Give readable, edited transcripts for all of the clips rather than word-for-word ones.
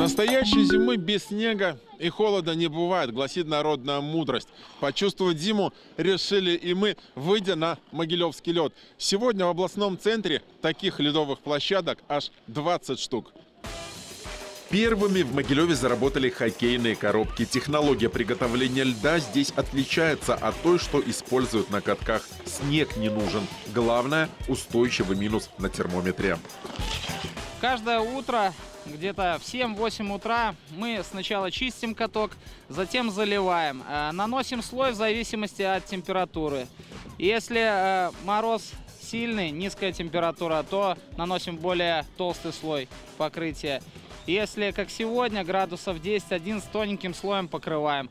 Настоящей зимы без снега и холода не бывает, гласит народная мудрость. Почувствовать зиму решили и мы, выйдя на Могилевский лед. Сегодня в областном центре таких ледовых площадок аж 20 штук. Первыми в Могилеве заработали хоккейные коробки. Технология приготовления льда здесь отличается от той, что используют на катках. Снег не нужен. Главное – устойчивый минус на термометре. Каждое утро, где-то в 7-8 утра, мы сначала чистим каток, затем заливаем. Наносим слой в зависимости от температуры. Если мороз сильный, низкая температура, то наносим более толстый слой покрытия. Если, как сегодня, градусов 10-11, тоненьким слоем покрываем.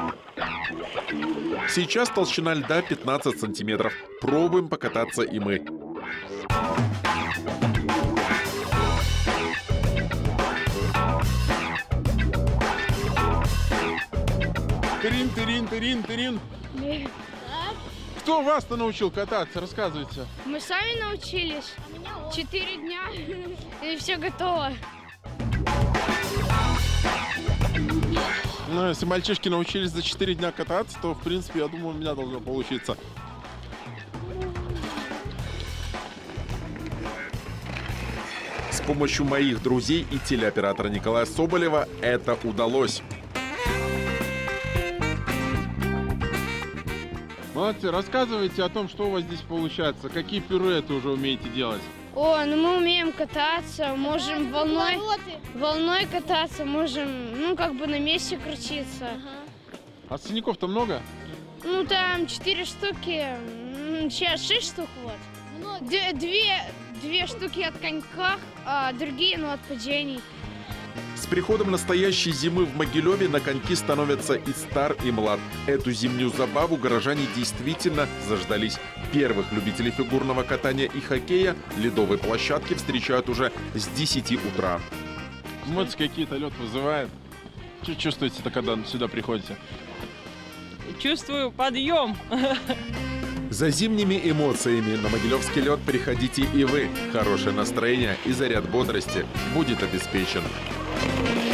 Сейчас толщина льда 15 сантиметров. Пробуем покататься и мы. Тырин. Кто вас-то научил кататься? Рассказывайте. Мы сами научились. 4 дня и все готово. Ну, если мальчишки научились за 4 дня кататься, то, в принципе, я думаю, у меня должно получиться. С помощью моих друзей и телеоператора Николая Соболева это удалось. Молодцы, рассказывайте о том, что у вас здесь получается, какие пируэты уже умеете делать. О, ну мы умеем кататься, можем волной кататься, можем, как бы на месте крутиться. А синяков-то много? Ну, там 4 штуки, сейчас 6 штук, вот. Две штуки от коньках, а другие, от падений. С приходом настоящей зимы в Могилеве на коньки становятся и стар, и млад. Эту зимнюю забаву горожане действительно заждались. Первых любителей фигурного катания и хоккея ледовые площадки встречают уже с 10 утра. Эмоции какие-то лед вызывает. Что чувствуете-то, когда сюда приходите? Чувствую подъем. За зимними эмоциями на Могилевский лед приходите и вы. Хорошее настроение и заряд бодрости будет обеспечен.